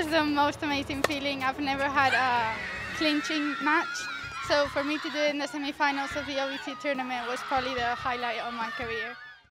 was the most amazing feeling. I've never had a clinching match. So for me to do it in the semi-finals of the OEC tournament was probably the highlight of my career.